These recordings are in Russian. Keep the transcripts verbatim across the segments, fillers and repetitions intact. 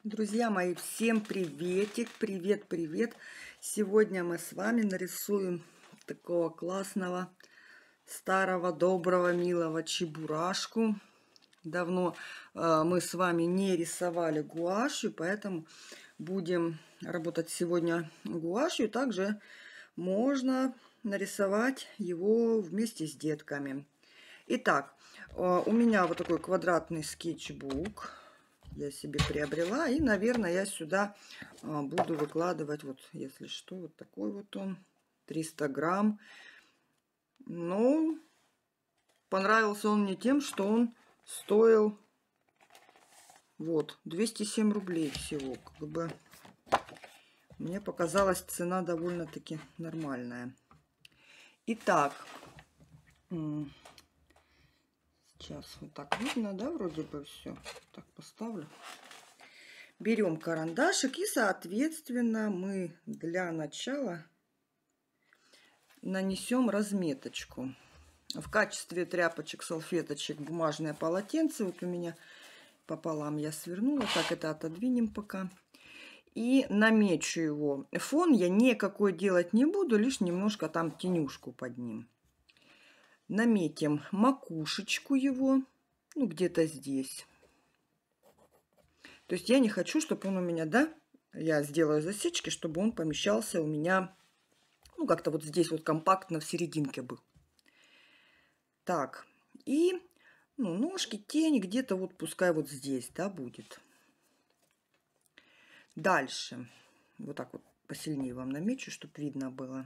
Друзья мои, всем приветик, привет, привет! Сегодня мы с вами нарисуем такого классного, старого, доброго, милого чебурашку. Давно э, мы с вами не рисовали гуашью, поэтому будем работать сегодня гуашью. Также можно нарисовать его вместе с детками. Итак, э, у меня вот такой квадратный скетчбук. Я себе приобрела. И, наверное, я сюда а, буду выкладывать, вот, если что, вот такой вот он, триста грамм. Ну, понравился он мне тем, что он стоил, вот, двести семь рублей всего. Как бы мне показалась цена довольно-таки нормальная. Итак, сейчас вот так видно, да, вроде бы все. Так поставлю. Берем карандашик и, соответственно, мы для начала нанесем разметочку. В качестве тряпочек, салфеточек, бумажное полотенце. Вот у меня пополам я свернула. Так, это отодвинем пока. И намечу его. Фон я никакой делать не буду, лишь немножко там тенюшку под ним. Наметим макушечку его, ну, где-то здесь. То есть я не хочу, чтобы он у меня, да, я сделаю засечки, чтобы он помещался у меня, ну, как-то вот здесь вот компактно в серединке был. Так, и, ну, ножки, тени где-то вот пускай вот здесь, да, будет. Дальше, вот так вот посильнее вам намечу, чтобы видно было.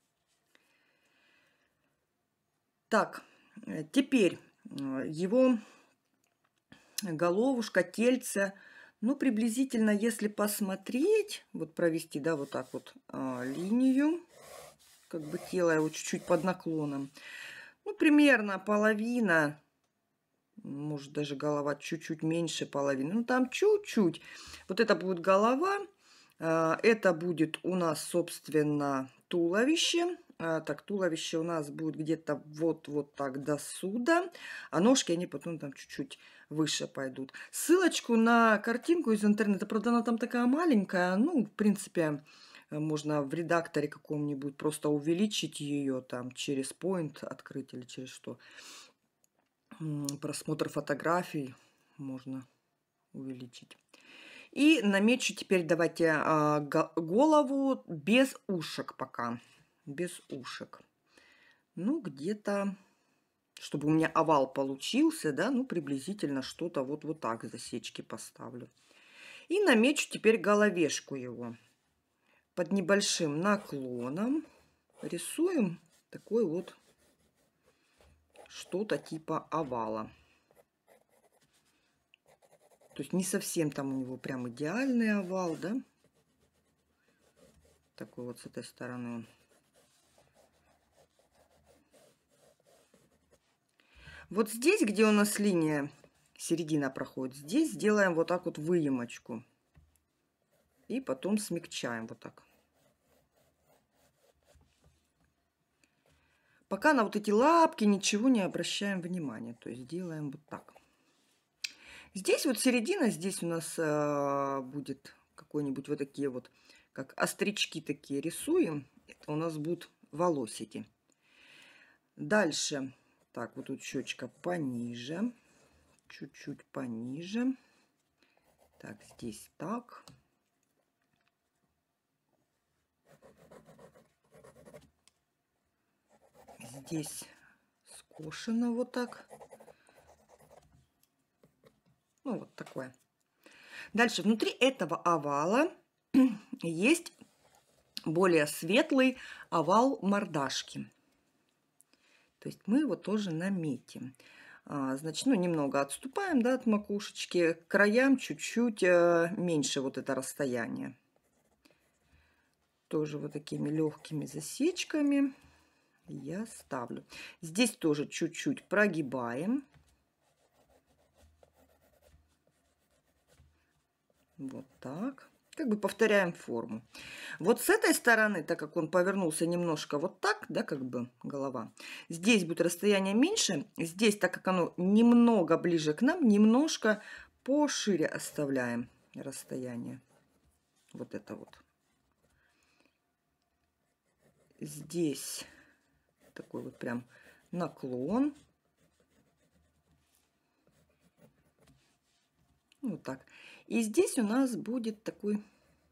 Так, теперь его головушка, тельце, ну, приблизительно, если посмотреть, вот провести, да, вот так вот а, линию, как бы тело его чуть-чуть под наклоном, ну, примерно половина, может, даже голова чуть-чуть меньше половины, ну, там чуть-чуть. Вот это будет голова, а, это будет у нас, собственно, туловище. А, так, туловище у нас будет где-то вот-вот так до сюда, а ножки, они потом там чуть-чуть выше пойдут. Ссылочку на картинку из интернета, правда, она там такая маленькая, ну, в принципе, можно в редакторе каком-нибудь просто увеличить ее там через Point открыть или через что. Просмотр фотографий можно увеличить. И намечу теперь, давайте, голову без ушек пока. Без ушек. Ну, где-то, чтобы у меня овал получился, да, ну, приблизительно что-то вот, вот так засечки поставлю. И намечу теперь головешку его. Под небольшим наклоном рисуем такой вот что-то типа овала. То есть не совсем там у него прям идеальный овал, да. Такой вот с этой стороны он. Вот здесь, где у нас линия, середина проходит, здесь сделаем вот так вот выемочку. И потом смягчаем вот так. Пока на вот эти лапки ничего не обращаем внимания. То есть делаем вот так. Здесь вот середина, здесь у нас э, будет какой-нибудь вот такие вот, как острички такие рисуем. Это у нас будут волосики. Дальше. Так, вот тут щечка пониже. Чуть-чуть пониже. Так, здесь так. Здесь скошено вот так. Ну, вот такое. Дальше, внутри этого овала есть более светлый овал мордашки. То есть мы его тоже наметим. А, значит, ну, немного отступаем, да, от макушечки. К краям чуть-чуть меньше вот это расстояние. Тоже вот такими легкими засечками я ставлю. Здесь тоже чуть-чуть прогибаем. Вот так. Как бы повторяем форму. Вот с этой стороны, так как он повернулся немножко вот так, да, как бы голова, здесь будет расстояние меньше. Здесь, так как оно немного ближе к нам, немножко пошире оставляем. расстояние. Вот это вот. Здесь такой вот прям наклон. Вот так. И здесь у нас будет такой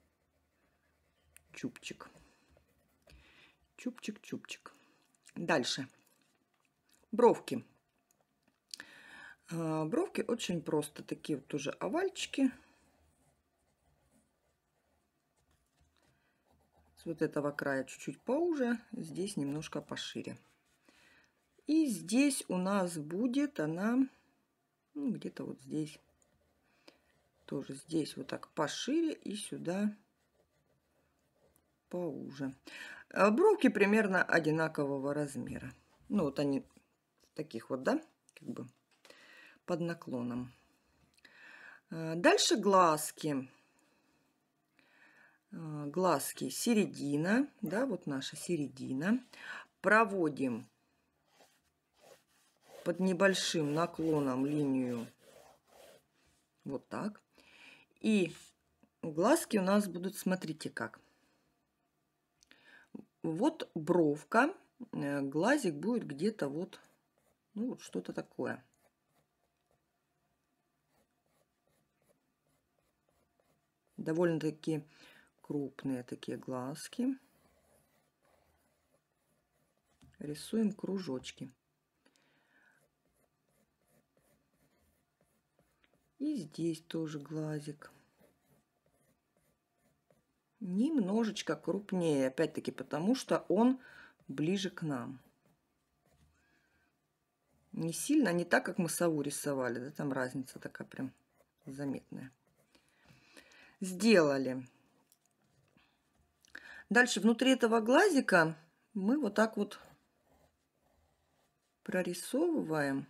чубчик. Чубчик-чубчик. Дальше. Бровки. Бровки очень просто. Такие вот тоже овальчики. С вот этого края чуть-чуть поуже. Здесь немножко пошире. И здесь у нас будет она, ну, где-то вот здесь. Тоже здесь вот так пошире и сюда поуже. Бровки примерно одинакового размера. Ну, вот они таких вот, да, как бы под наклоном. Дальше глазки. Глазки середина, да, вот наша середина. Проводим под небольшим наклоном линию вот так. И глазки у нас будут, смотрите как. Вот бровка, глазик будет где-то вот, ну, вот что-то такое. Довольно-таки крупные такие глазки. Рисуем кружочки. И здесь тоже глазик. Немножечко крупнее, опять-таки, потому что он ближе к нам. Не сильно, не так, как мы сову рисовали, да, там разница такая прям заметная. Сделали. Дальше внутри этого глазика мы вот так вот прорисовываем.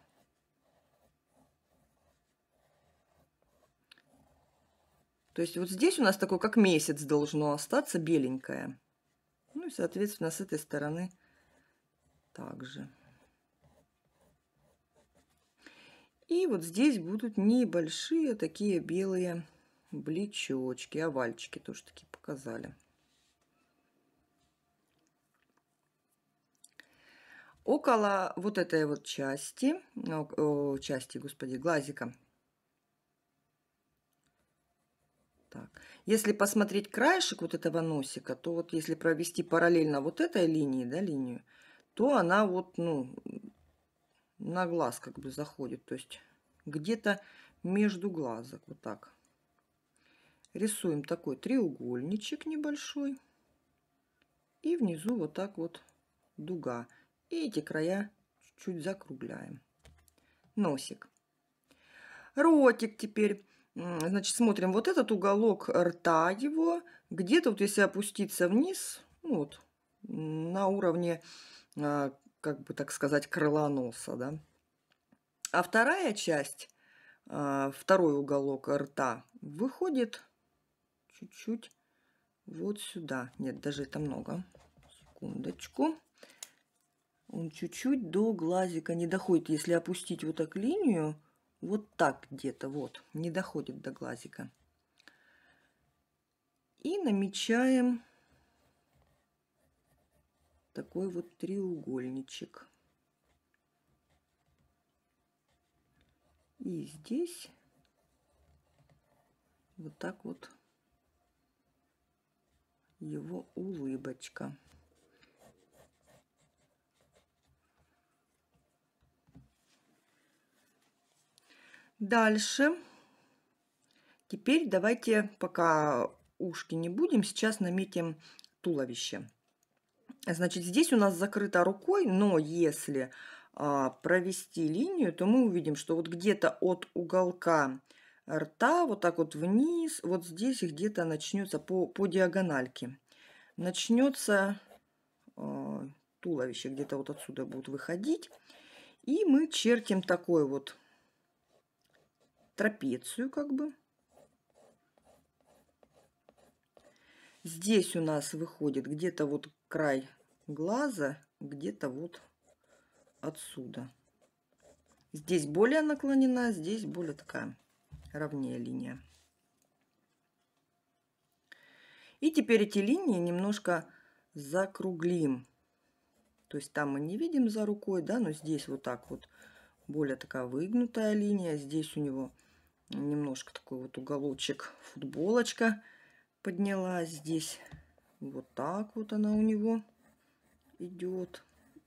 То есть вот здесь у нас такой, как месяц, должно остаться беленькое. Ну и, соответственно, с этой стороны также. И вот здесь будут небольшие такие белые блечочки, овальчики тоже такие показали. Около вот этой вот части, о, части, господи, глазика. Так. Если посмотреть краешек вот этого носика, то вот если провести параллельно вот этой линии, да, линию, то она вот, ну, на глаз как бы заходит, то есть где-то между глазок, вот так. Рисуем такой треугольничек небольшой. И внизу вот так вот дуга. И эти края чуть-чуть закругляем. Носик. Ротик теперь. Значит, смотрим вот этот уголок рта его. Где-то вот если опуститься вниз, ну вот, на уровне, как бы так сказать, крыла носа, да. А вторая часть, второй уголок рта выходит чуть-чуть вот сюда. Нет, даже это много. Секундочку. Он чуть-чуть до глазика не доходит. Если опустить вот так линию, вот так где-то, вот, не доходит до глазика. И намечаем такой вот треугольничек. И здесь вот так вот его улыбочка. Дальше. Теперь давайте, пока ушки не будем, сейчас наметим туловище. Значит, здесь у нас закрыто рукой, но если а, провести линию, то мы увидим, что вот где-то от уголка рта, вот так вот вниз, вот здесь где-то начнется по, по диагональке. Начнется а, туловище, где-то вот отсюда будет выходить. И мы чертим такой вот трапецию, как бы. Здесь у нас выходит где-то вот край глаза, где-то вот отсюда. Здесь более наклонена, здесь более такая ровнее линия. И теперь эти линии немножко закруглим. То есть там мы не видим за рукой, да, но здесь вот так вот более такая выгнутая линия. Здесь у него немножко такой вот уголочек, футболочка поднялась. Здесь вот так вот она у него идет.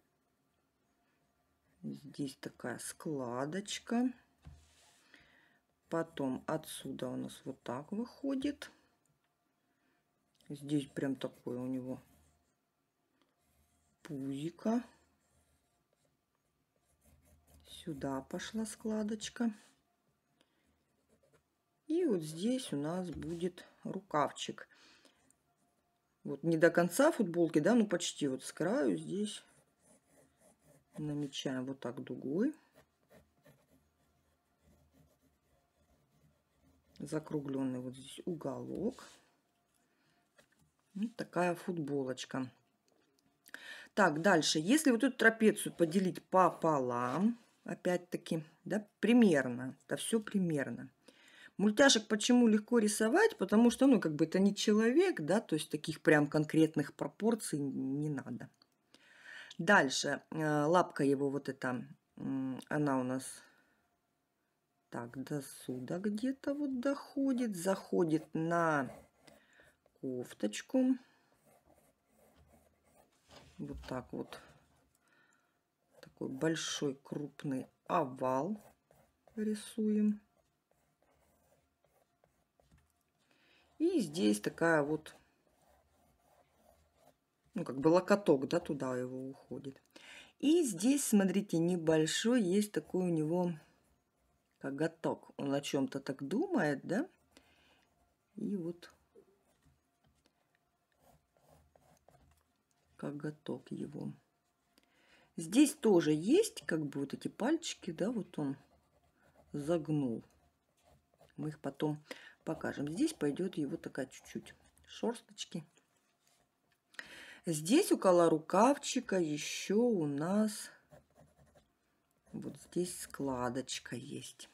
Здесь такая складочка. Потом отсюда у нас вот так выходит. Здесь прям такой у него пузико. Сюда пошла складочка. И вот здесь у нас будет рукавчик. Вот не до конца футболки, да, ну почти вот с краю здесь намечаем вот так дугой. Закругленный вот здесь уголок. Вот такая футболочка. Так, дальше. Если вот эту трапецию поделить пополам, опять-таки, да, примерно, это все примерно. Мультяшек почему легко рисовать? Потому что, ну, как бы это не человек, да, то есть таких прям конкретных пропорций не надо. Дальше. Лапка его вот эта, она у нас так до сюда где-то вот доходит, заходит на кофточку. Вот так вот. Такой большой крупный овал рисуем. И здесь такая вот, ну, как бы локоток, да, туда его уходит. И здесь, смотрите, небольшой есть такой у него коготок. Он о чем-то так думает, да? И вот коготок его. Здесь тоже есть как бы вот эти пальчики, да, вот он загнул. Мы их потом покажем. Здесь пойдет его такая чуть-чуть шерсточки. Здесь около рукавчика еще у нас вот здесь складочка есть.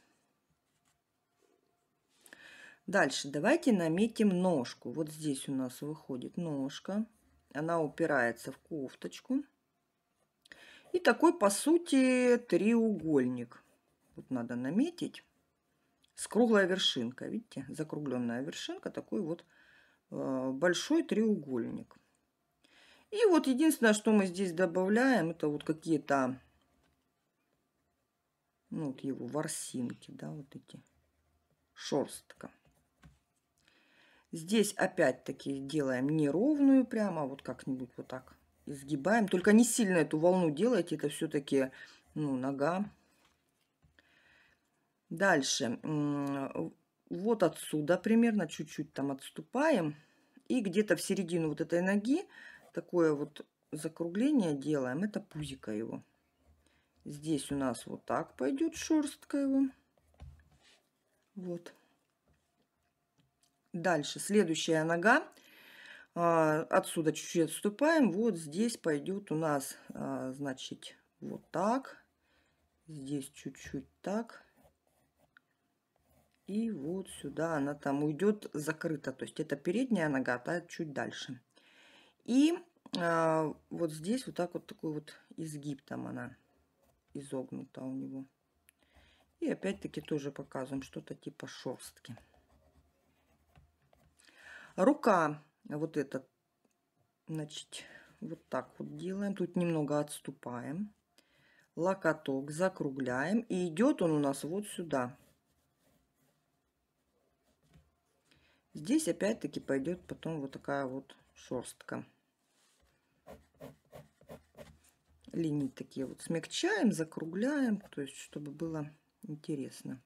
Дальше давайте наметим ножку. Вот здесь у нас выходит ножка. Она упирается в кофточку. И такой, по сути, треугольник. Вот надо наметить. С круглой вершинкой. Видите, закругленная вершинка. Такой вот э, большой треугольник. И вот единственное, что мы здесь добавляем, это вот какие-то, ну, вот его ворсинки, да, вот эти, шерстка. Здесь опять-таки делаем неровную прямо, вот как-нибудь вот так изгибаем. Только не сильно эту волну делайте, это все-таки, ну, нога. Дальше. Вот отсюда примерно чуть-чуть там отступаем. И где-то в середину вот этой ноги такое вот закругление делаем. Это пузико его. Здесь у нас вот так пойдет шерстка его. Вот. Дальше следующая нога. Отсюда чуть-чуть отступаем. Вот здесь пойдет у нас, значит, вот так. Здесь чуть-чуть так. И вот сюда она там уйдет закрыта. То есть это передняя нога, а та чуть дальше. И а, вот здесь вот так вот такой вот изгиб там она изогнута у него. И опять-таки тоже показываем что-то типа шерстки. Рука вот эта, значит, вот так вот делаем. Тут немного отступаем. Локоток закругляем. И идет он у нас вот сюда. Здесь опять-таки пойдет потом вот такая вот шерстка. Линии такие вот смягчаем, закругляем, то есть чтобы было интересно.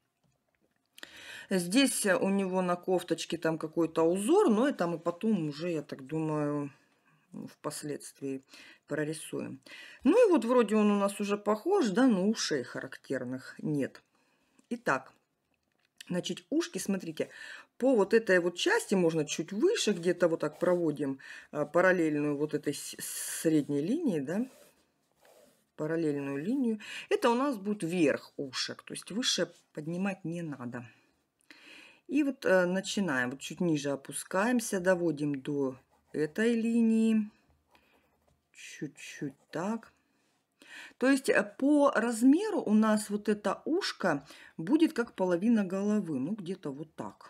Здесь у него на кофточке там какой-то узор, но это мы потом уже, я так думаю, впоследствии прорисуем. Ну и вот вроде он у нас уже похож, да, но ушей характерных нет. Итак, значит, ушки, смотрите, по вот этой вот части можно чуть выше, где-то вот так проводим параллельную вот этой средней линии, да, параллельную линию. Это у нас будет верх ушек, то есть выше поднимать не надо. И вот э, начинаем. Вот чуть ниже опускаемся, доводим до этой линии. Чуть-чуть так. То есть по размеру у нас вот это ушко будет как половина головы. Ну, где-то вот так.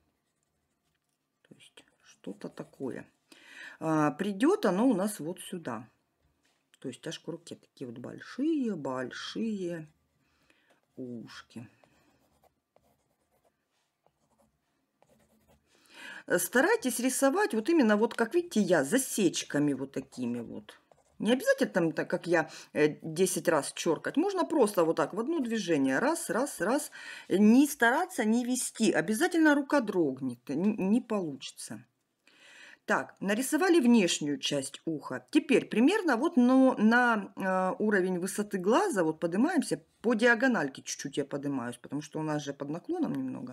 То есть что-то такое. А, придет оно у нас вот сюда. То есть аж к руке такие вот большие-большие ушки. Старайтесь рисовать вот именно вот, как видите, я, засечками вот такими вот. Не обязательно там, так как я, десять раз черкать. Можно просто вот так в одно движение. Раз, раз, раз. Не стараться, не вести. Обязательно рука дрогнет. Не, не получится. Так, нарисовали внешнюю часть уха. Теперь примерно вот ну, на э, уровень высоты глаза вот поднимаемся. По диагональке чуть-чуть я поднимаюсь, потому что у нас же под наклоном немного.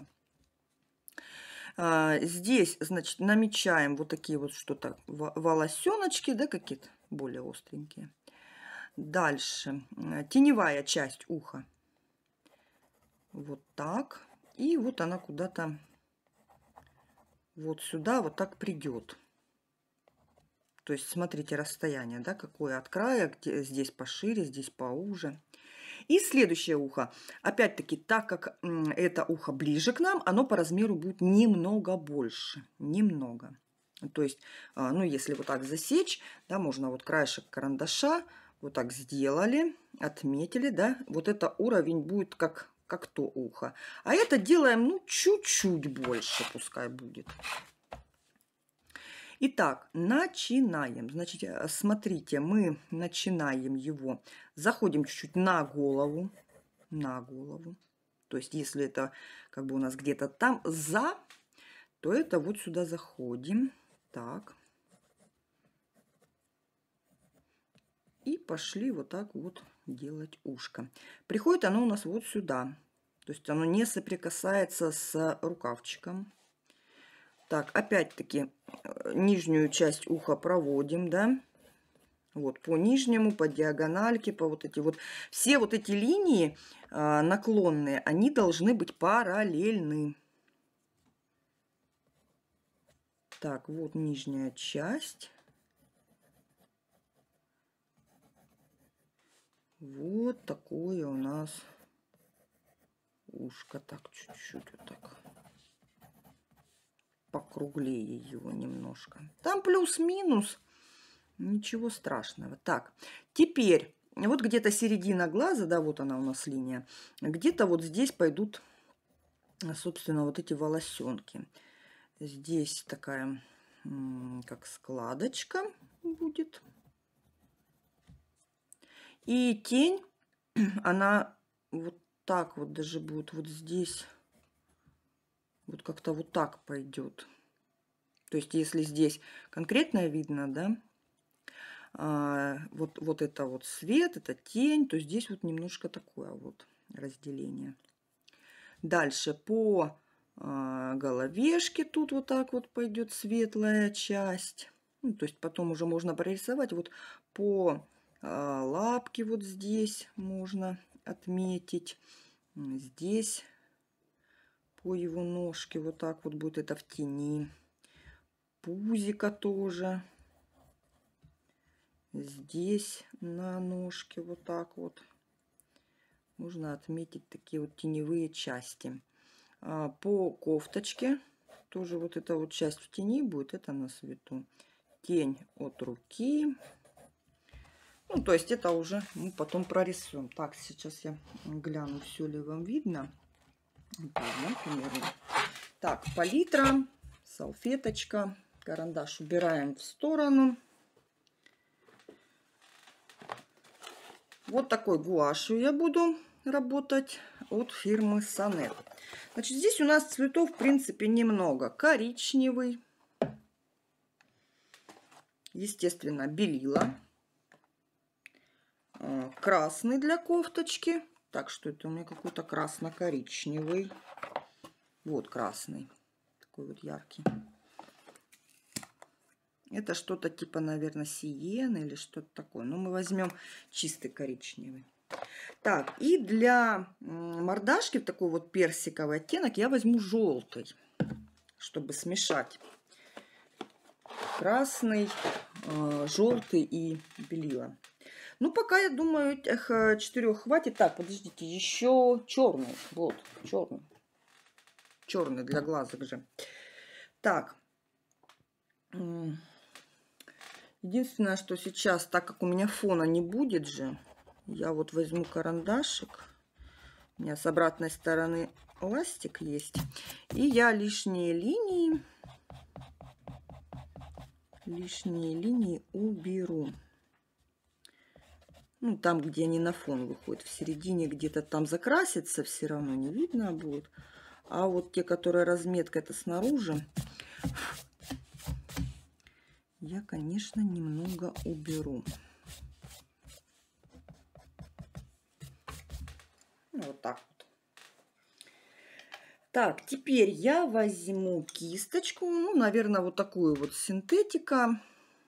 А, здесь, значит, намечаем вот такие вот что-то, волосеночки, да, какие-то более остренькие. Дальше теневая часть уха. Вот так. И вот она куда-то вот сюда вот так придет. То есть смотрите расстояние, да, какое от края, где здесь пошире, здесь поуже. И следующее ухо. Опять-таки, так как это ухо ближе к нам, оно по размеру будет немного больше. Немного. То есть, ну, если вот так засечь, да, можно вот краешек карандаша вот так сделали, отметили, да, вот это уровень будет как, как то ухо. А это делаем, ну, чуть-чуть больше пускай будет. Итак, начинаем. Значит, смотрите, мы начинаем его. Заходим чуть-чуть на голову. На голову. То есть, если это как бы у нас где-то там за, то это вот сюда заходим. Так. И пошли вот так вот делать ушко. Приходит оно у нас вот сюда. То есть, оно не соприкасается с рукавчиком. Так, опять-таки, нижнюю часть уха проводим, да, вот по нижнему, по диагональке, по вот эти вот, все вот эти линии а, наклонные, они должны быть параллельны. Так, вот нижняя часть. Вот такое у нас ушко, так, чуть-чуть вот так. Покруглее его немножко. Там плюс-минус, ничего страшного. Так, теперь вот где-то середина глаза, да, вот она у нас линия. Где-то вот здесь пойдут, собственно, вот эти волосенки. Здесь такая, как складочка будет. И тень, она вот так вот даже будет вот здесь. Вот как-то вот так пойдет. То есть, если здесь конкретно видно, да, а, вот, вот это вот свет, это тень, то здесь вот немножко такое вот разделение. Дальше по а, головешке тут вот так вот пойдет светлая часть. Ну, то есть, потом уже можно прорисовать. Вот по а, лапке вот здесь можно отметить. Здесь по его ножке вот так вот будет это в тени. Пузика тоже. Здесь на ножке вот так вот можно отметить такие вот теневые части. По кофточке тоже вот эта вот часть в тени будет, это на свету. Тень от руки. Ну, то есть это уже мы потом прорисуем. Так, сейчас я гляну, все ли вам видно. Видно, так, палитра, салфеточка, карандаш убираем в сторону. Вот такой гуашью я буду работать от фирмы Сонет. Значит, здесь у нас цветов, в принципе, немного. Коричневый, естественно, белила, красный для кофточки. Так, что это у меня какой-то красно-коричневый. Вот красный, такой вот яркий. Это что-то типа, наверное, сиены или что-то такое. Но мы возьмем чистый коричневый. Так, и для мордашки, такой вот персиковый оттенок, я возьму желтый, чтобы смешать красный, желтый и белила. Ну, пока, я думаю, этих четырех хватит. Так, подождите, еще черный. Вот, черный. Черный для глазок же. Так. Единственное, что сейчас, так как у меня фона не будет же, я вот возьму карандашик. У меня с обратной стороны ластик есть. И я лишние линии, лишние линии уберу. Ну, там, где они на фон выходят. В середине где-то там закрасится, все равно не видно будет. А вот те, которые разметка, это снаружи, я, конечно, немного уберу. Ну, вот так вот. Так, теперь я возьму кисточку. Ну, наверное, вот такую вот синтетика.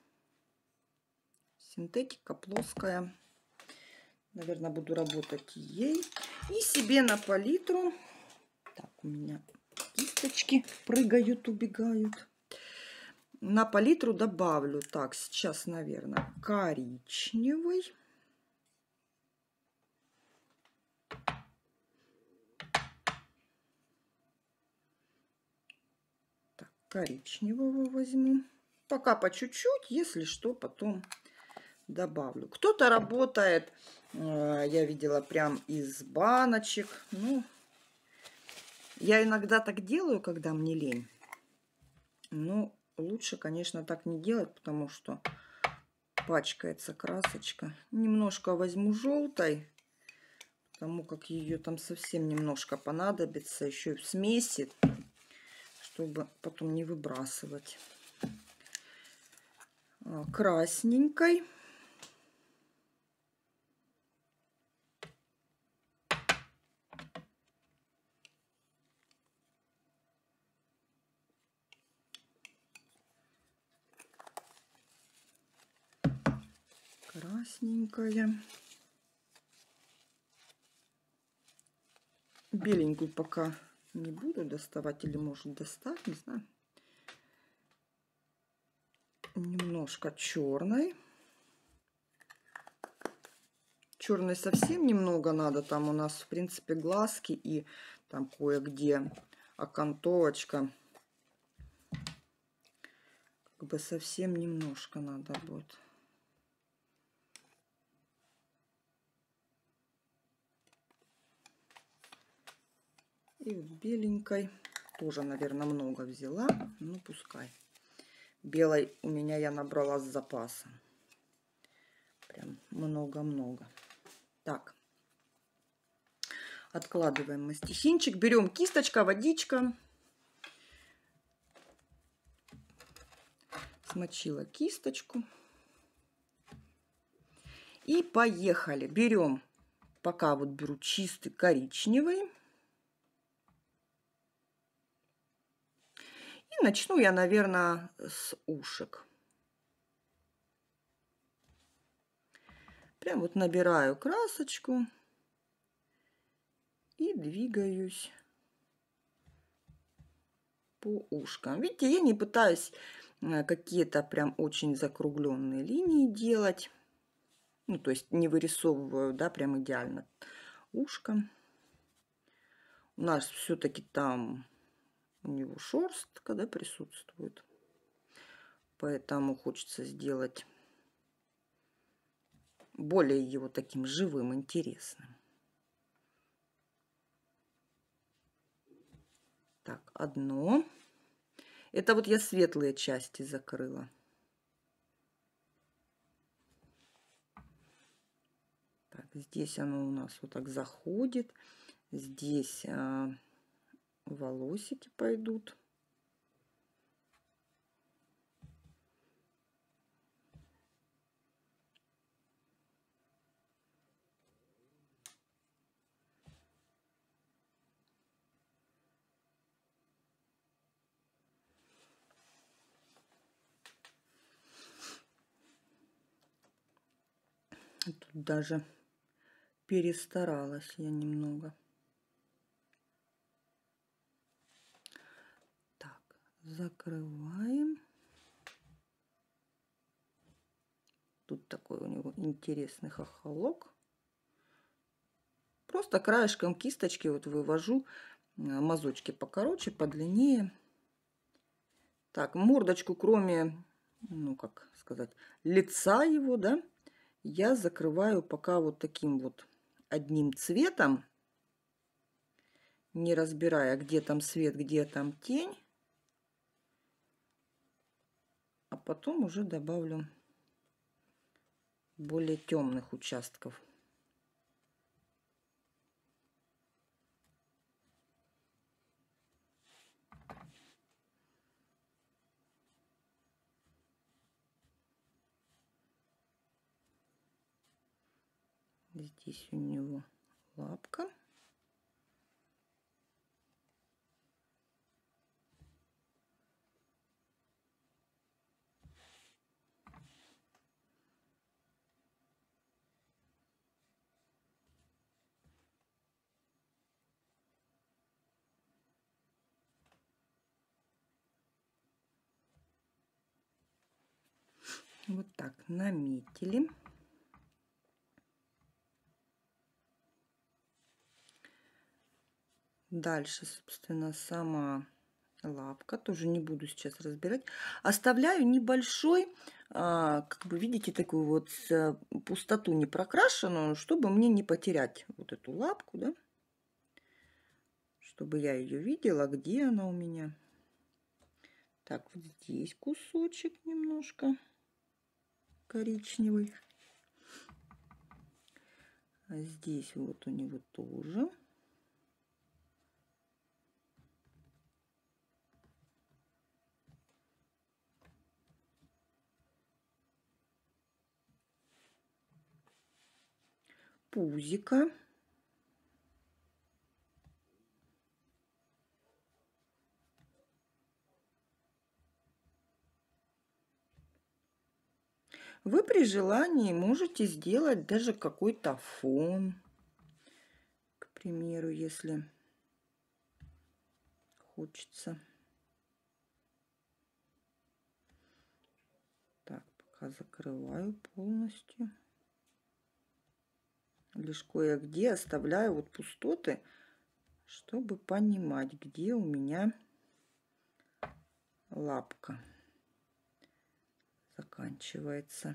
Синтетика плоская. Наверное, буду работать ей. И себе на палитру. Так, у меня кисточки прыгают, убегают. На палитру добавлю. Так, сейчас, наверное, коричневый. Так, коричневого возьму. Пока по чуть-чуть, если что, потом добавлю. Кто-то работает, я видела, прям из баночек. Ну, я иногда так делаю, когда мне лень. Но лучше, конечно, так не делать, потому что пачкается красочка. Немножко возьму желтой, потому как ее там совсем немножко понадобится. Еще и в смеси, чтобы потом не выбрасывать. Красненькой. Красненькая. Беленькую пока не буду доставать, или может достать, не знаю. Немножко черной. Черной совсем немного надо. Там у нас, в принципе, глазки и там кое-где окантовочка. Как бы совсем немножко надо будет. И вот беленькой тоже, наверное, много взяла. Ну, пускай. Белой у меня я набрала с запасом. Прям много-много. Так. Откладываем мастихинчик. Берем кисточка, водичка. Смочила кисточку. И поехали. Берем, пока вот беру чистый коричневый. И начну я, наверное, с ушек. Прям вот набираю красочку. И двигаюсь по ушкам. Видите, я не пытаюсь какие-то прям очень закругленные линии делать. Ну, то есть не вырисовываю, да, прям идеально ушко. У нас все-таки там у него шерстка, да, присутствует. Поэтому хочется сделать более его таким живым, интересным. Так, одно. Это вот я светлые части закрыла. Так, здесь оно у нас вот так заходит. Здесь а, волосики пойдут. Тут даже перестаралась я немного. Так, закрываем. Тут такой у него интересный хохолок. Просто краешком кисточки вот вывожу мазочки покороче, подлиннее. Так, мордочку, кроме, ну как сказать, лица его, да, я закрываю пока вот таким вот одним цветом, не разбирая, где там свет, где там тень. А потом уже добавлю более темных участков. Здесь у него лапка. Вот так наметили. Дальше, собственно, сама лапка. Тоже не буду сейчас разбирать. Оставляю небольшой, а, как бы видите, такую вот пустоту не прокрашенную, чтобы мне не потерять вот эту лапку, да? Чтобы я ее видела, где она у меня. Так, вот здесь кусочек немножко коричневый. А здесь вот у него тоже. Пузика. Вы при желании можете сделать даже какой-то фон. К примеру, если хочется. Так, пока закрываю полностью. Лишь кое-где оставляю вот пустоты, чтобы понимать, где у меня лапка заканчивается.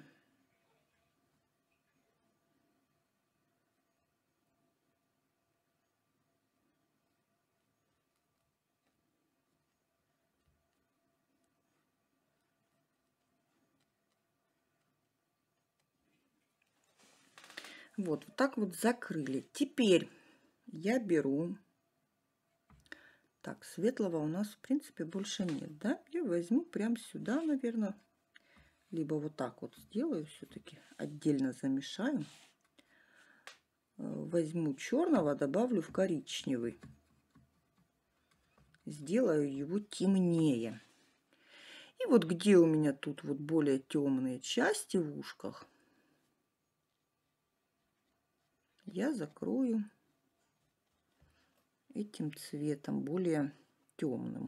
Вот, вот так вот закрыли. Теперь я беру... Так, светлого у нас, в принципе, больше нет, да? Я возьму прям сюда, наверное. Либо вот так вот сделаю все-таки. Отдельно замешаю. Возьму черного, добавлю в коричневый. Сделаю его темнее. И вот где у меня тут вот более темные части в ушках, я закрою этим цветом, более темным.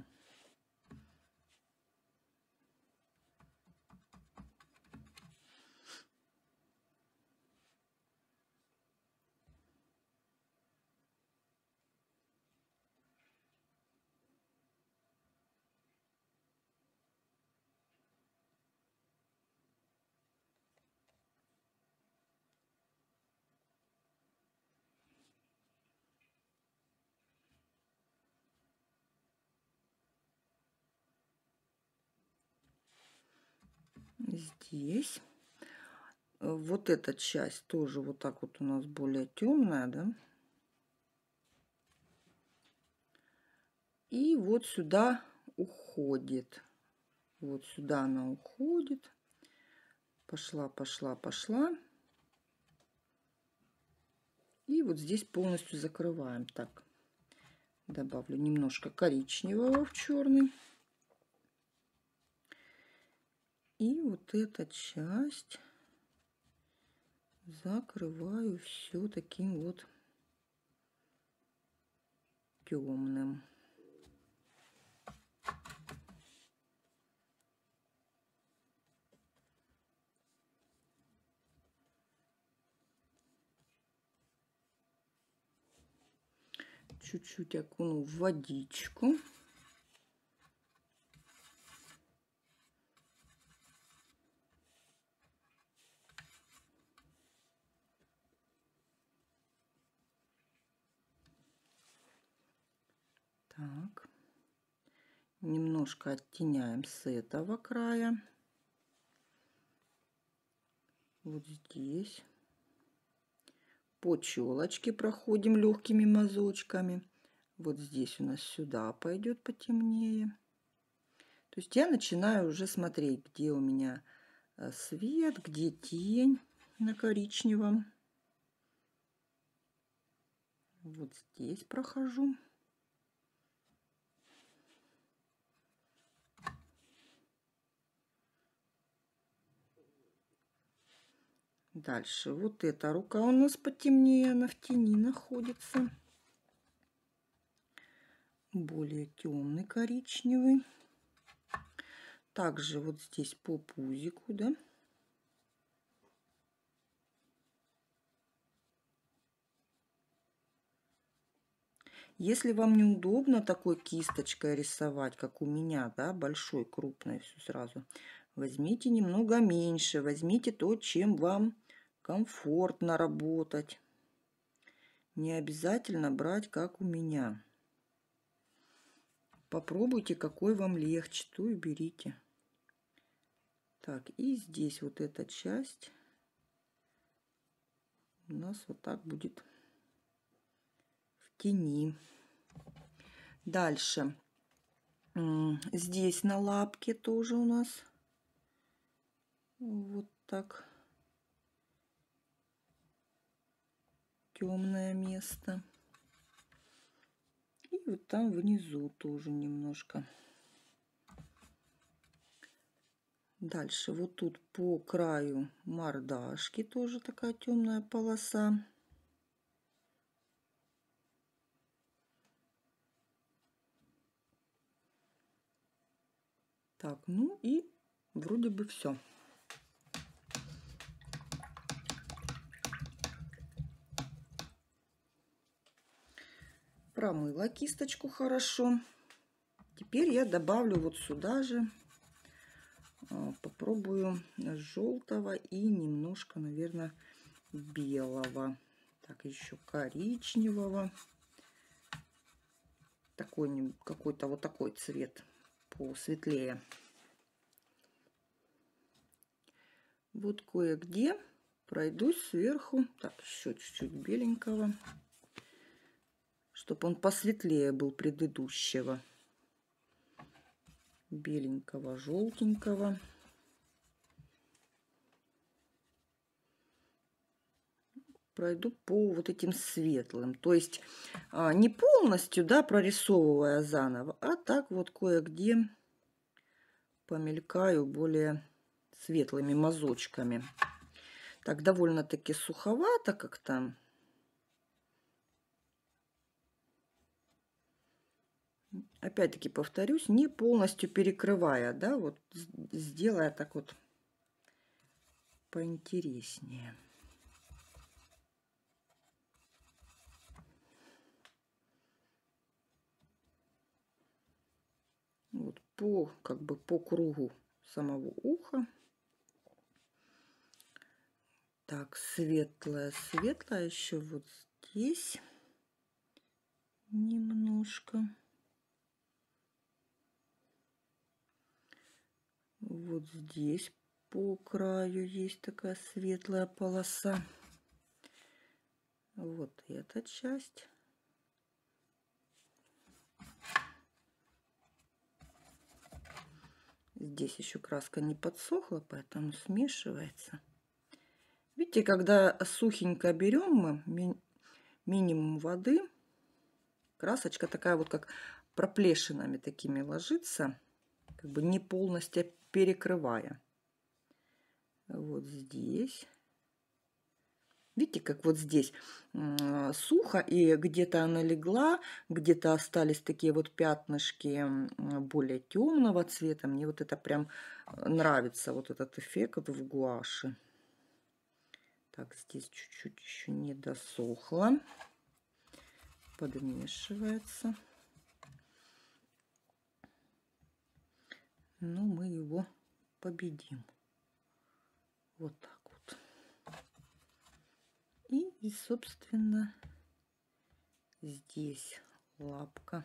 Здесь вот эта часть тоже вот так вот у нас более темная, да? И вот сюда уходит. Вот сюда она уходит. Пошла, пошла, пошла. И вот здесь полностью закрываем. Так, добавлю немножко коричневого в черный. И вот эта часть закрываю все таким вот темным. Чуть-чуть окуну в водичку. Так. Немножко оттеняем с этого края. Вот здесь. По челочке проходим легкими мазочками. Вот здесь у нас сюда пойдет потемнее. То есть я начинаю уже смотреть, где у меня свет, где тень на коричневом. Вот здесь прохожу. Дальше вот эта рука у нас потемнее, она в тени находится. Более темный коричневый. Также вот здесь по пузику, да. Если вам неудобно такой кисточкой рисовать, как у меня, да, большой, крупной, все сразу, возьмите немного меньше, возьмите то, чем вам комфортно работать. Не обязательно брать, как у меня. Попробуйте, какой вам легче, то и берите. Так, и здесь вот эта часть у нас вот так будет в тени. Дальше. Здесь на лапке тоже у нас вот так темное место. И вот там внизу тоже немножко. Дальше вот тут по краю мордашки тоже такая темная полоса. Так, ну и вроде бы все. Промыла кисточку хорошо. Теперь я добавлю вот сюда же, попробую желтого и немножко, наверное, белого. Так, еще коричневого. Такой какой-то вот такой цвет посветлее. Вот кое-где пройдусь сверху. Так, еще чуть-чуть беленького, чтобы он посветлее был предыдущего. Беленького, желтенького. Пройду по вот этим светлым. То есть не полностью, да, прорисовывая заново, а так вот кое-где помелькаю более светлыми мазочками. Так, довольно-таки суховато как-то. Опять-таки повторюсь, не полностью перекрывая, да, вот сделая так вот поинтереснее. Вот по, как бы по кругу самого уха. Так, светлое, светлое еще вот здесь немножко. Вот здесь по краю есть такая светлая полоса. Вот эта часть. Здесь еще краска не подсохла, поэтому смешивается. Видите, когда сухенько берем мы, ми минимум воды, красочка такая вот как проплешинами такими ложится, как бы не полностью перекрывая. Вот здесь. Видите, как вот здесь сухо, и где-то она легла, где-то остались такие вот пятнышки более темного цвета. Мне вот это прям нравится, вот этот эффект в гуаши. Так, здесь чуть-чуть еще не досохло. Подмешивается. Но мы его победим. Вот так вот. И, и собственно, здесь лапка.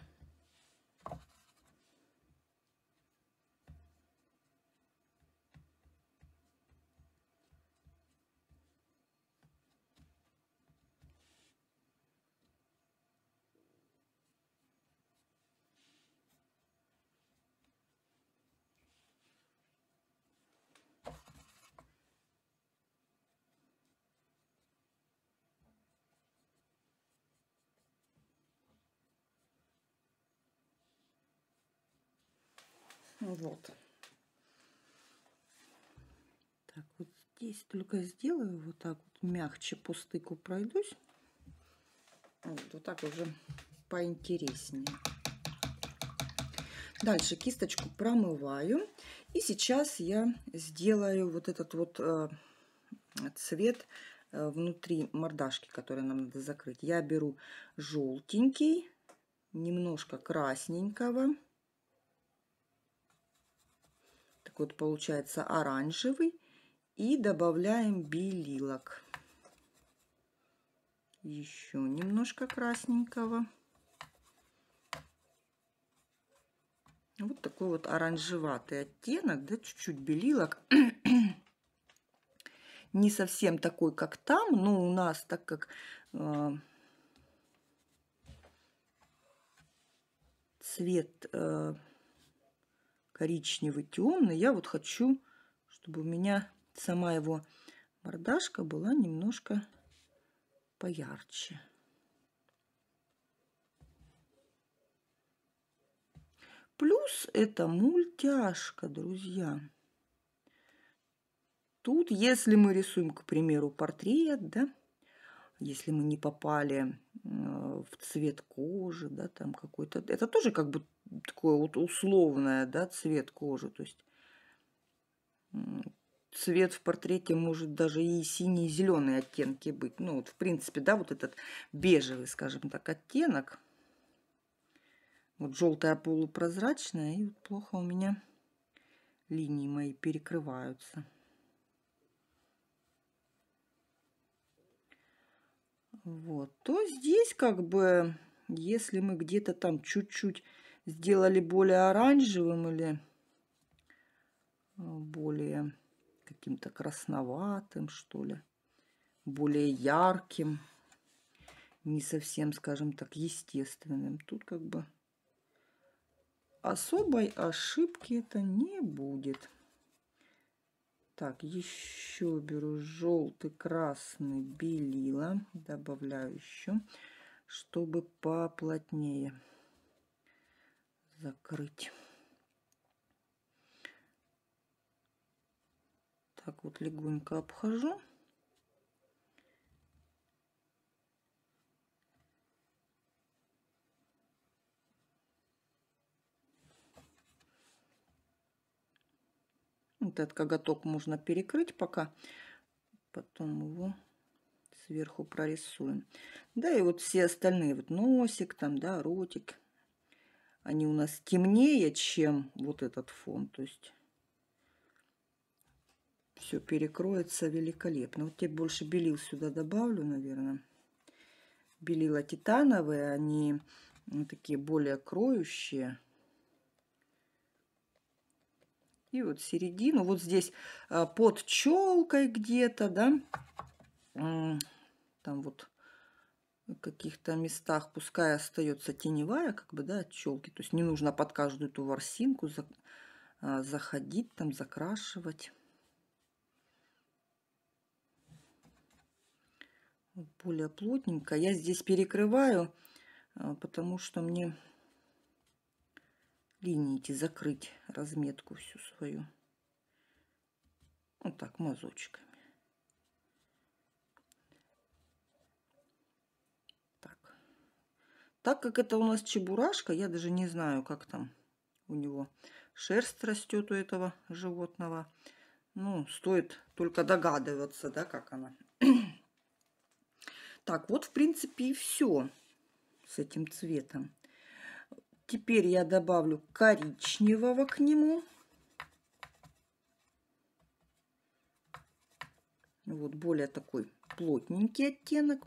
Вот. Так, вот здесь только сделаю вот так вот мягче по стыку пройдусь. Вот, вот так уже поинтереснее. Дальше кисточку промываю. И сейчас я сделаю вот этот вот э, цвет э, внутри мордашки, который нам надо закрыть. Я беру желтенький, немножко красненького. Так вот получается оранжевый. И добавляем белилок. Еще немножко красненького. Вот такой вот оранжеватый оттенок, да, чуть-чуть белилок. Не совсем такой, как там, но у нас, так как э, цвет э, коричневый темный, я вот хочу, чтобы у меня сама его мордашка была немножко поярче. Плюс это мультяшка, друзья. Тут, если мы рисуем, к примеру, портрет, да, если мы не попали в цвет кожи, да, там какой-то, это тоже как бы такое вот условное, да, цвет кожи, то есть цвет в портрете может даже и синий, и зеленые оттенки быть. Ну, вот, в принципе, да, вот этот бежевый, скажем так, оттенок. Вот желтая полупрозрачная, и вот плохо у меня линии мои перекрываются. Вот, то здесь как бы, если мы где-то там чуть-чуть сделали более оранжевым или более каким-то красноватым, что ли, более ярким, не совсем, скажем так, естественным, тут как бы особой ошибки это не будет. Так, еще беру желтый, красный, белила, добавляю еще, чтобы поплотнее закрыть. Так вот легонько обхожу. Вот этот коготок можно перекрыть пока, потом его сверху прорисуем. Да, и вот все остальные, вот носик там, да, ротик, они у нас темнее, чем вот этот фон, то есть все перекроется великолепно. Вот теперь больше белил сюда добавлю, наверное. Белила титановые, они такие более кроющие. И вот середину, вот здесь под челкой где-то, да, там вот в каких-то местах пускай остается теневая, как бы, да, от челки. То есть не нужно под каждую эту ворсинку заходить, там, закрашивать. Более плотненько. Я здесь перекрываю, потому что мне линии эти закрыть, разметку всю свою. Вот так, мазочками. Так как это у нас чебурашка, я даже не знаю, как там у него шерсть растет у этого животного. Ну, стоит только догадываться, да, как она. Так, вот, в принципе, и все с этим цветом. Теперь я добавлю коричневого к нему. Вот более такой плотненький оттенок.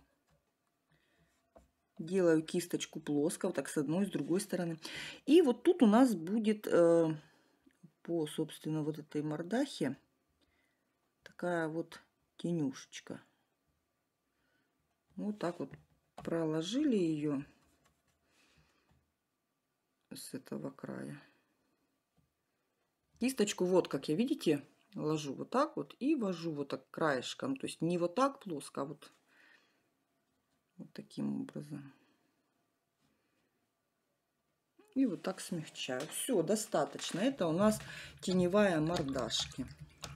Делаю кисточку плоско, вот так с одной, с другой стороны. И вот тут у нас будет э, по, собственно, вот этой мордахе такая вот тенюшечка. Вот так вот проложили ее с этого края. Кисточку вот как я, видите, ложу вот так вот и вожу вот так краешком. То есть не вот так плоско, а вот, вот таким образом. И вот так смягчаю. Все, достаточно. Это у нас теневая мордашки.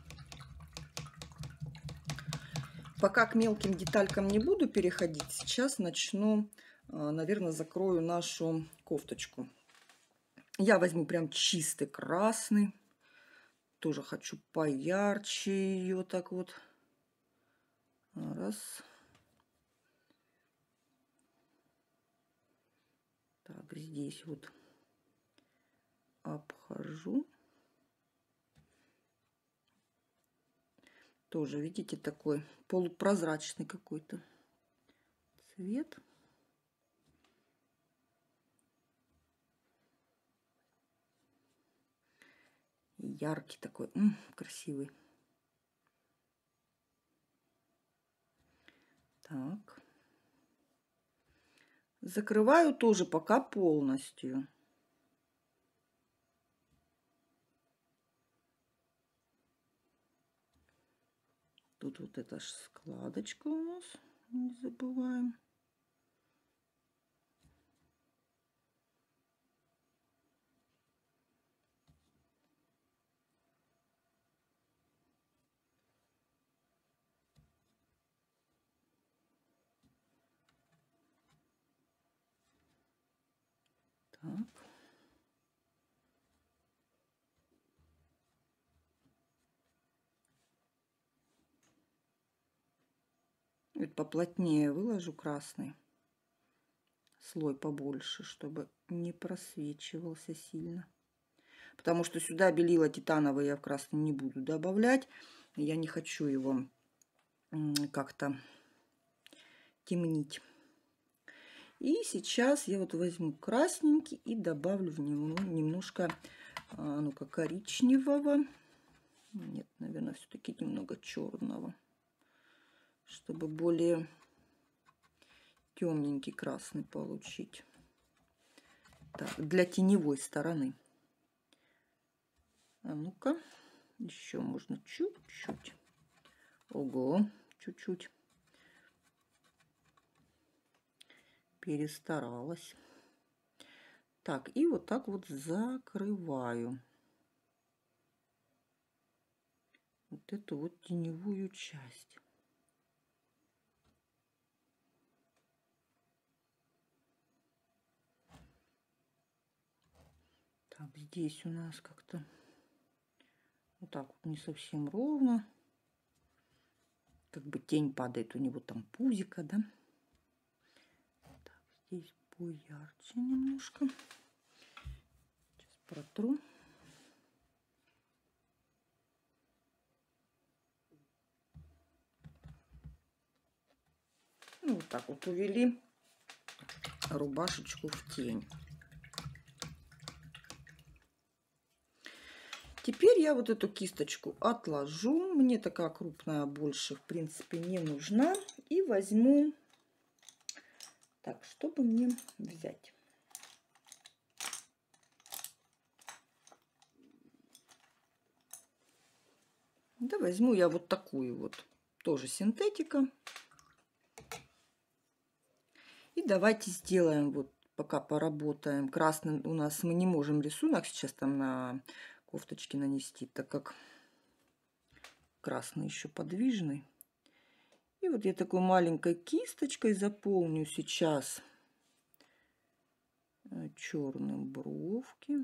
Пока к мелким деталькам не буду переходить, сейчас начну, наверное, закрою нашу кофточку. Я возьму прям чистый красный. Тоже хочу поярче ее так вот. Раз. Так, здесь вот обхожу. Тоже, видите, такой полупрозрачный какой-то цвет. Яркий такой, м-м, красивый. Так. Закрываю тоже пока полностью. Тут вот эта складочка у нас, не забываем. Так. Вот поплотнее выложу красный слой побольше, чтобы не просвечивался сильно. Потому что сюда белила титановый я в красный не буду добавлять. Я не хочу его как-то темнить. И сейчас я вот возьму красненький и добавлю в него немножко, ну-ка, коричневого. Нет, наверное, все-таки немного черного, чтобы более темненький красный получить. Так, для теневой стороны. А ну-ка, еще можно чуть-чуть. Ого, чуть-чуть. Перестаралась. Так, и вот так вот закрываю вот эту вот теневую часть. Так, здесь у нас как-то вот так вот не совсем ровно. Как бы тень падает у него там пузика, да? Так, здесь поярче немножко. Сейчас протру. Ну, вот так вот увели рубашечку в тень. Теперь я вот эту кисточку отложу. Мне такая крупная больше, в принципе, не нужна. И возьму... Так, чтобы мне взять? Да, возьму я вот такую вот. Тоже синтетика. И давайте сделаем вот, пока поработаем. Красным у нас мы не можем рисунок сейчас там на кофточке нанести, так как красный еще подвижный. И вот я такой маленькой кисточкой заполню сейчас черным бровки.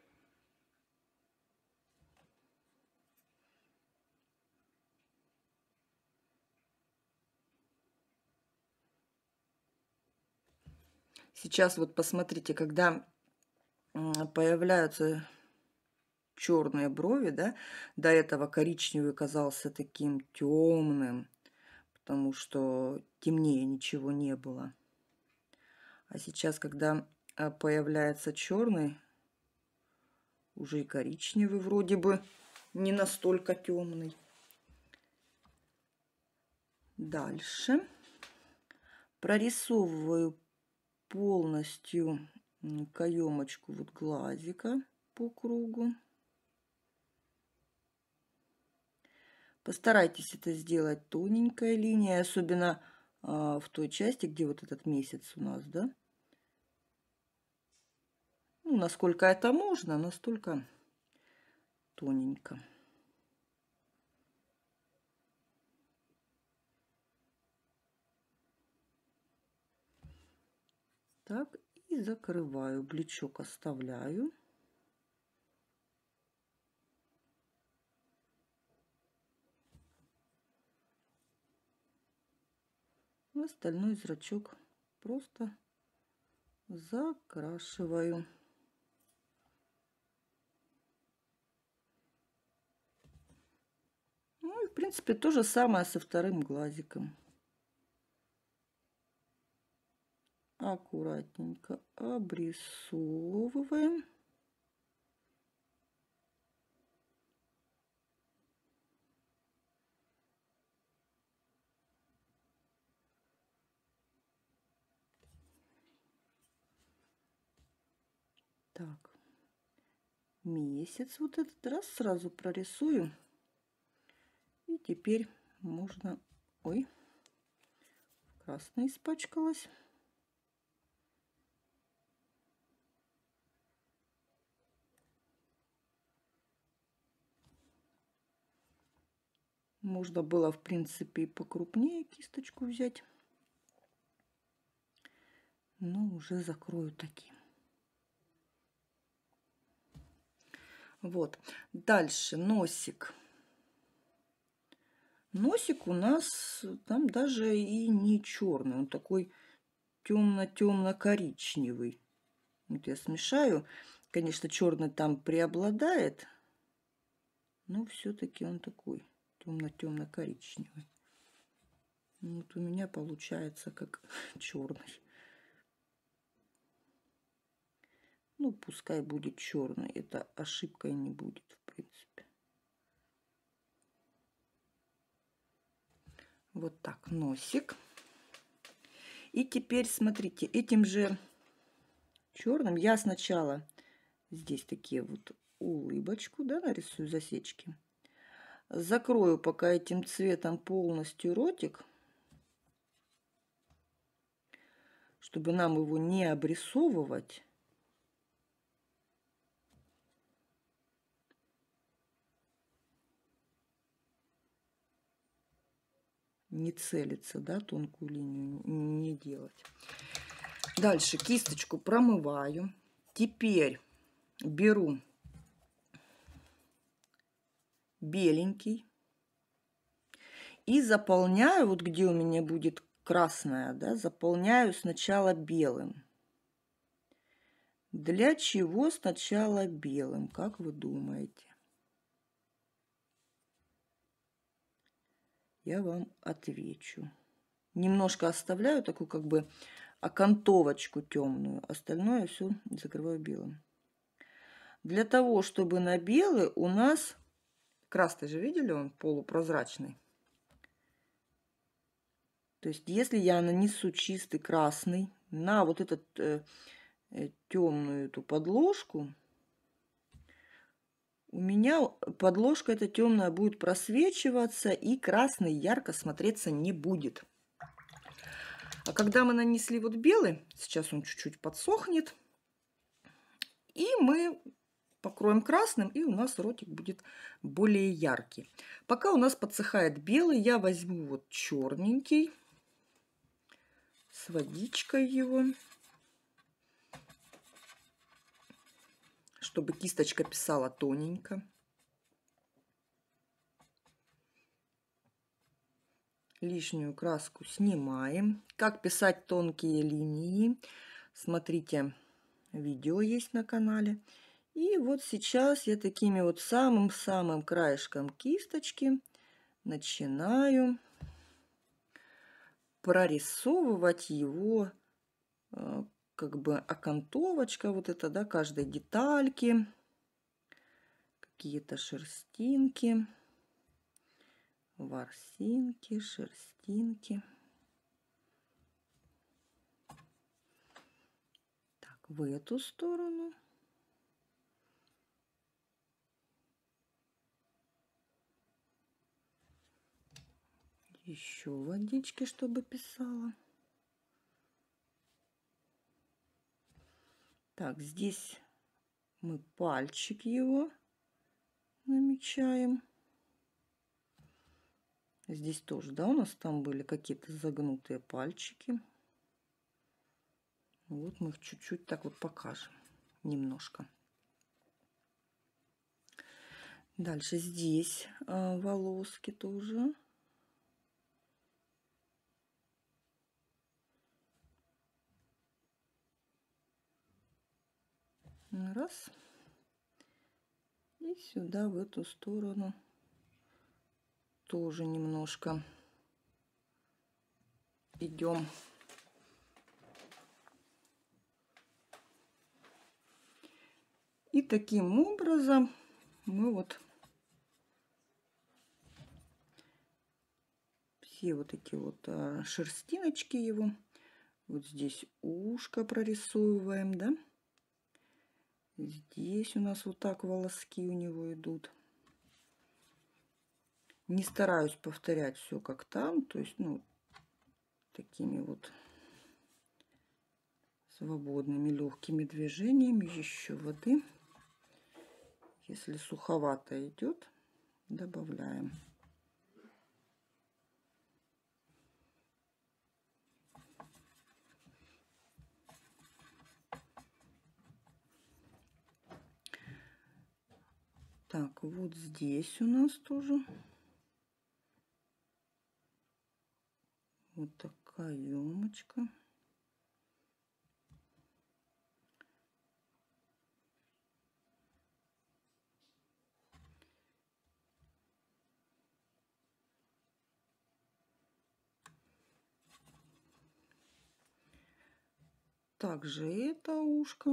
Сейчас вот посмотрите, когда появляются черные брови, да, до этого коричневый казался таким темным, потому что темнее ничего не было. А сейчас, когда появляется черный, уже и коричневый вроде бы не настолько темный. Дальше прорисовываю полностью каемочку вот глазика по кругу. Постарайтесь это сделать тоненькой линией, особенно а, в той части, где вот этот месяц у нас, да. Ну, насколько это можно, настолько тоненько. Так, и закрываю, блечок оставляю. Остальной зрачок просто закрашиваю. Ну и в принципе то же самое со вторым глазиком. Аккуратненько обрисовываем. Так, месяц вот этот раз сразу прорисую. И теперь можно... Ой, красная испачкалась. Можно было, в принципе, и покрупнее кисточку взять. Но уже закрою таким. Вот. Дальше носик. Носик у нас там даже и не черный. Он такой темно-темно-коричневый. Вот я смешаю. Конечно, черный там преобладает. Но все-таки он такой темно-темно-коричневый. Вот у меня получается как черный. Ну, пускай будет черный. Это ошибкой не будет, в принципе. Вот так, носик. И теперь, смотрите, этим же черным я сначала здесь такие вот улыбочку, да, нарисую, засечки. Закрою пока этим цветом полностью ротик, чтобы нам его не обрисовывать. Не целиться, да, тонкую линию не делать. Дальше кисточку промываю. Теперь беру беленький и заполняю, вот где у меня будет красная, да, заполняю сначала белым. Для чего сначала белым, как вы думаете? Я вам отвечу. Немножко оставляю такую как бы окантовочку темную, остальное все закрываю белым. Для того, чтобы на белый у нас красный же, видели, он полупрозрачный. То есть, если я нанесу чистый красный на вот эту э, э, темную эту подложку, у меня подложка эта темная будет просвечиваться, и красный ярко смотреться не будет. А когда мы нанесли вот белый, сейчас он чуть-чуть подсохнет, и мы покроем красным, и у нас ротик будет более яркий. Пока у нас подсыхает белый, я возьму вот черненький с водичкой его. чтобы кисточка писала тоненько. Лишнюю краску снимаем. Как писать тонкие линии? Смотрите, видео есть на канале. И вот сейчас я такими вот самым-самым краешком кисточки начинаю прорисовывать его, как бы окантовочка вот это, да, каждой детальки, какие-то шерстинки, ворсинки, шерстинки. Так, в эту сторону. Еще водички, чтобы писала. Так, здесь мы пальчик его намечаем. Здесь тоже, да, у нас там были какие-то загнутые пальчики. Вот мы их чуть-чуть так вот покажем. Немножко. Дальше здесь а, волоски тоже. Раз. И сюда, в эту сторону, тоже немножко идем. И таким образом мы вот все вот эти вот а, шерстиночки его, вот здесь ушко прорисовываем, да? Здесь у нас вот так волоски у него идут. Не стараюсь повторять все как там, то есть, ну, такими вот свободными легкими движениями. Еще воды. Если суховато идет, добавляем. Так, вот здесь у нас тоже вот такая емочка. Также это ушко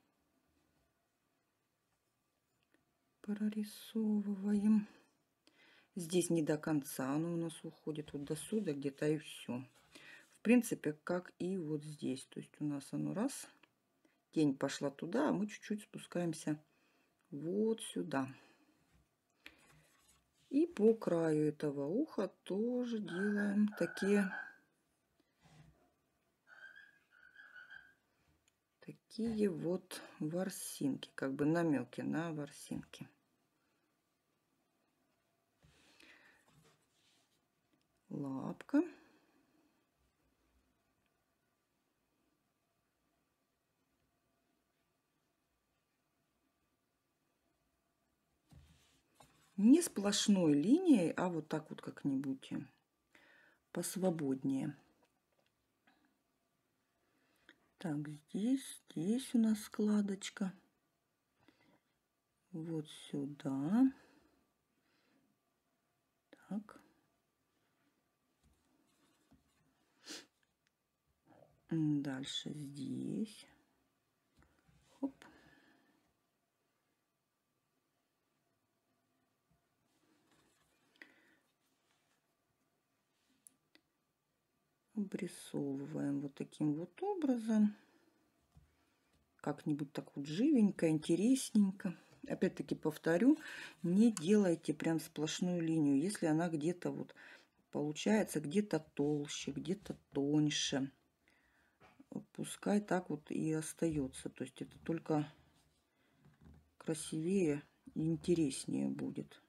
прорисовываем. Здесь не до конца оно у нас уходит, вот до сюда где-то и все. В принципе, как и вот здесь. То есть у нас оно раз, тень пошла туда, а мы чуть-чуть спускаемся вот сюда. И по краю этого уха тоже делаем такие, такие вот ворсинки, как бы намеки на ворсинки. Лапка. Не сплошной линией, а вот так вот как-нибудь посвободнее. Так, здесь, здесь у нас складочка. Вот сюда. Так. Дальше здесь. Хоп. Обрисовываем вот таким вот образом. Как-нибудь так вот живенько, интересненько. Опять-таки повторю, не делайте прям сплошную линию. Если она где-то вот получается где-то толще, где-то тоньше, пускай так вот и остается. То есть это только красивее и интереснее будет.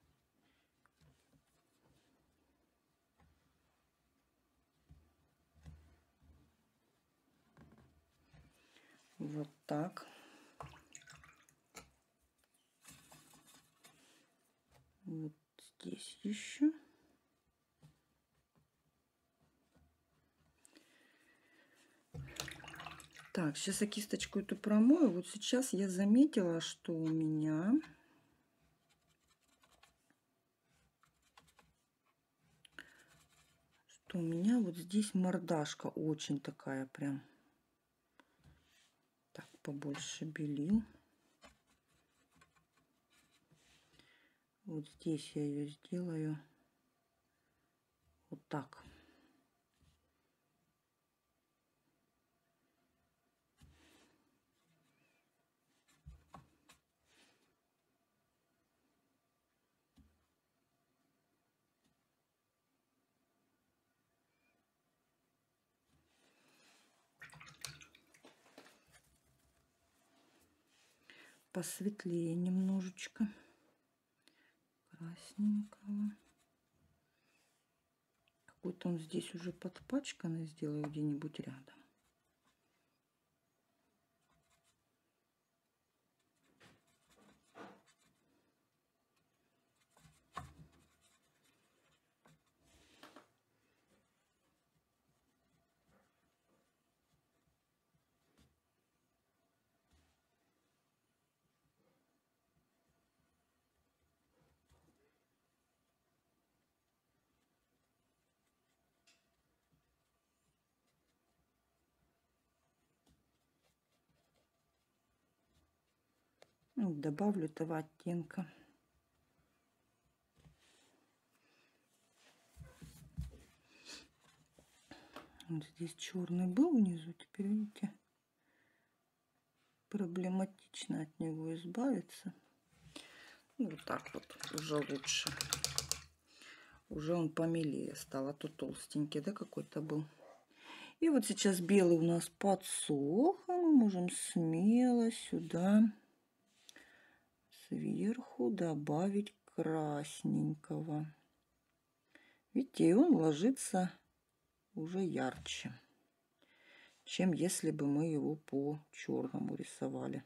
Вот так. здесь еще. Так, сейчас я кисточку эту промою. Вот сейчас я заметила, что у меня что у меня вот здесь мордашка очень такая прям. Так, побольше белил. Вот здесь я ее сделаю вот так. Посветлее немножечко красненького. Какой-то он здесь уже подпачканный, сделаю где-нибудь рядом. Ну, добавлю этого оттенка. Вот здесь черный был внизу, теперь видите, проблематично от него избавиться. Ну, вот так вот уже лучше. Уже он помелее стал, а то толстенький, да, какой-то был. И вот сейчас белый у нас подсох, а мы можем смело сюда сверху добавить красненького. Видите, и он ложится уже ярче, чем если бы мы его по черному рисовали.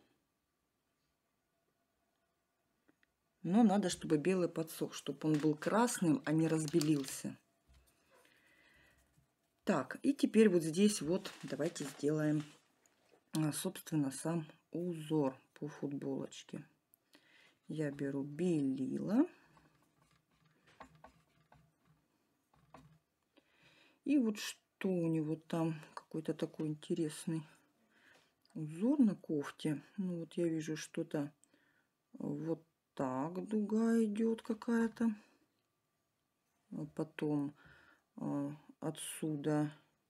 Но надо, чтобы белый подсох, чтобы он был красным, а не разбелился. Так, и теперь вот здесь вот давайте сделаем, собственно, сам узор по футболочке. Я беру белила. И вот что у него там, какой-то такой интересный узор на кофте. Ну вот я вижу что-то вот так, дуга идет какая-то. А потом а, отсюда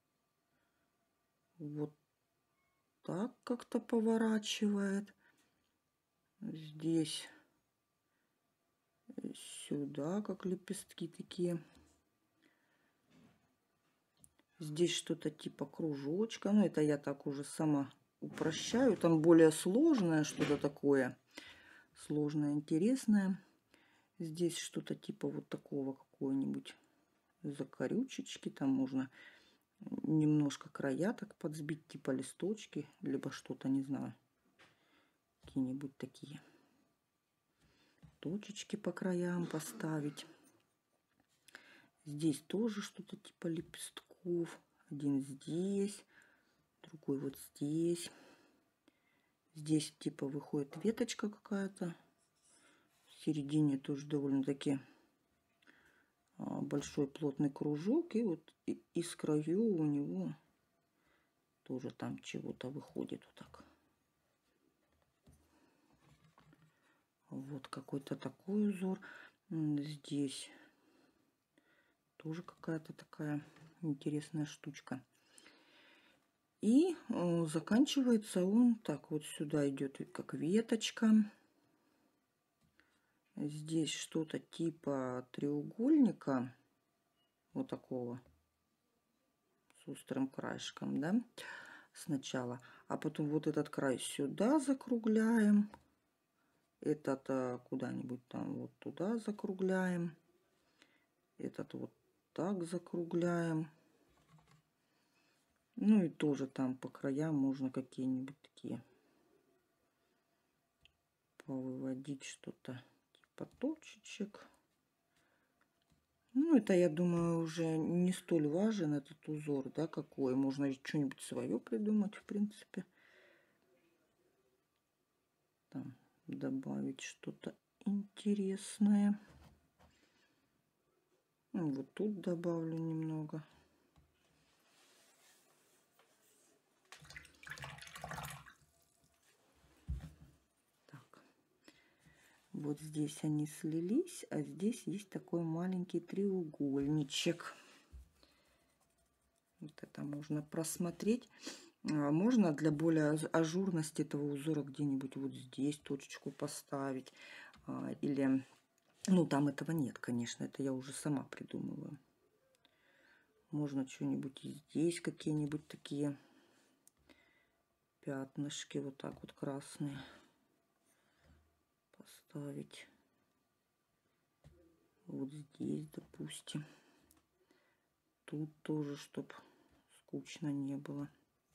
вот так как-то поворачивает. Здесь сюда, как лепестки такие. Здесь что-то типа кружочка. Ну, это я так уже сама упрощаю. Там более сложное что-то такое. Сложное, интересное. Здесь что-то типа вот такого какой-нибудь закорючечки. Там можно немножко края так подсбить, типа листочки. Либо что-то, не знаю. Какие-нибудь такие точечки по краям поставить. Здесь тоже что-то типа лепестков. Один здесь, другой вот здесь. Здесь типа выходит веточка какая-то. В середине тоже довольно-таки большой плотный кружок. И вот из краю у него тоже там чего-то выходит вот так. Вот какой-то такой узор. Здесь тоже какая-то такая интересная штучка. И э, заканчивается он так вот сюда идет как веточка. Здесь что-то типа треугольника вот такого с острым краешком, да, сначала, а потом вот этот край сюда закругляем, этот куда-нибудь там вот туда закругляем, этот вот так закругляем. Ну и тоже там по краям можно какие-нибудь такие повыводить что-то типа точечек. Ну, это, я думаю, уже не столь важен этот узор, да, какой. Можно ведь что-нибудь свое придумать, в принципе. Там добавить что-то интересное. Ну, вот тут добавлю немного. Так. Вот здесь они слились, а здесь есть такой маленький треугольничек. Вот это можно просмотреть. Можно для более ажурности этого узора где-нибудь вот здесь точечку поставить. Или, ну, там этого нет, конечно, это я уже сама придумываю. Можно что-нибудь и здесь, какие-нибудь такие пятнышки, вот так вот красные поставить. Вот здесь, допустим. Тут тоже, чтобы скучно не было.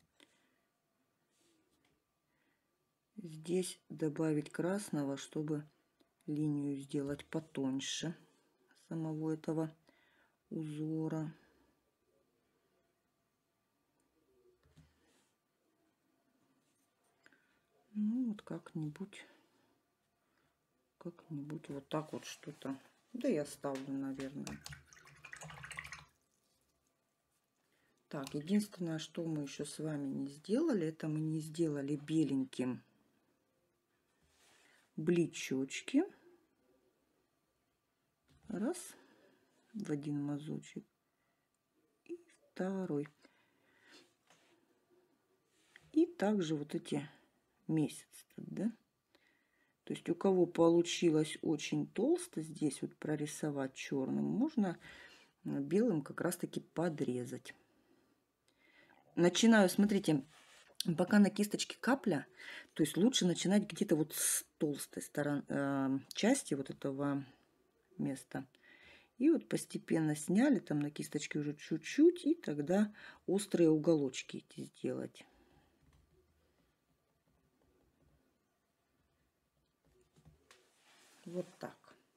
Здесь добавить красного, чтобы линию сделать потоньше самого этого узора. Ну вот как-нибудь, как-нибудь вот так вот что-то. Да я ставлю, наверное. Так, единственное, что мы еще с вами не сделали, это мы не сделали беленьким бличочки. Раз, в один мазочек. И второй. И также вот эти месяцы, да? То есть у кого получилось очень толсто здесь вот прорисовать черным, можно белым как раз таки подрезать. Начинаю, смотрите, пока на кисточке капля, то есть лучше начинать где-то вот с толстой стороны, э, части вот этого места. И вот постепенно сняли там на кисточке уже чуть-чуть, и тогда острые уголочки эти сделать. Вот так.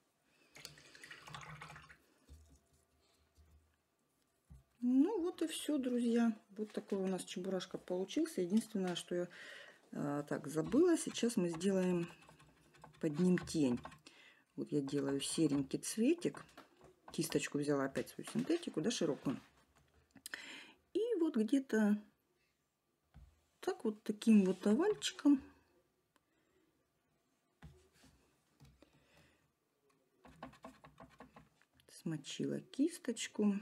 Ну вот и все, друзья. Вот такой у нас чебурашка получился. Единственное, что я а, так забыла, сейчас мы сделаем под ним тень. Вот я делаю серенький цветик. Кисточку взяла опять свою синтетику, да, широкую. И вот где-то так вот таким вот овальчиком смочила кисточку.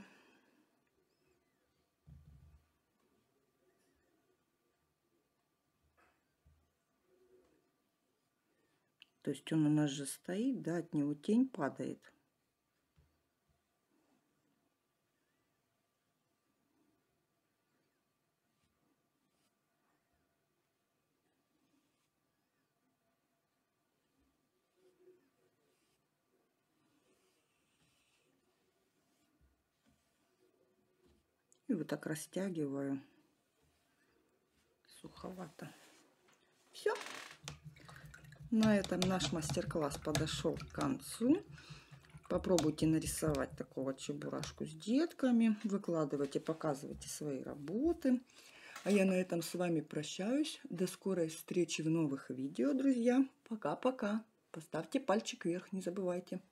То есть он у нас же стоит, да, от него тень падает. И вот так растягиваю. Суховато. Все. На этом наш мастер-класс подошел к концу. Попробуйте нарисовать такого чебурашку с детками. Выкладывайте, показывайте свои работы. А я на этом с вами прощаюсь. До скорой встречи в новых видео, друзья. Пока-пока. Поставьте пальчик вверх, не забывайте.